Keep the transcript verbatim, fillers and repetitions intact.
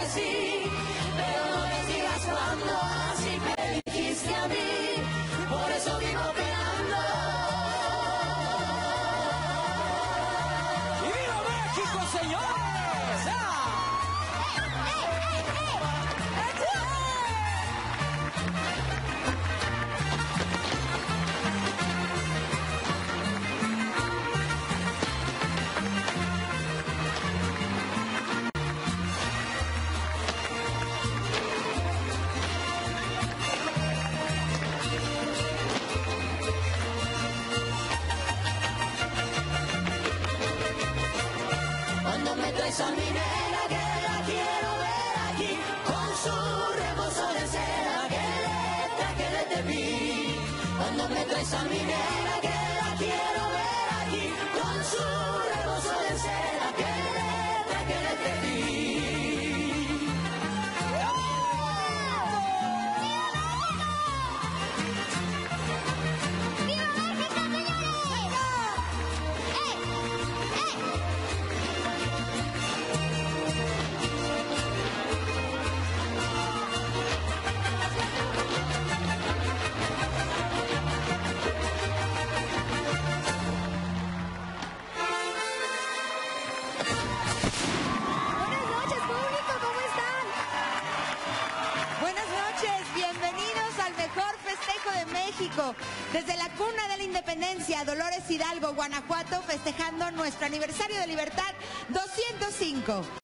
sí, pero no me digas cuando así me dijiste a mí, por eso vivo penando. ¡Y viva México, señores! ¡Ah! Cuando me traes a mi nena que la quiero ver aquí, con su rebozo de seda que le traje de Tepic. Cuando me traes a mi nena que la quiero ver aquí, con su rebozo de seda que le traje de Tepic. Desde la cuna de la independencia, Dolores Hidalgo, Guanajuato, festejando nuestro aniversario de libertad doscientos cinco.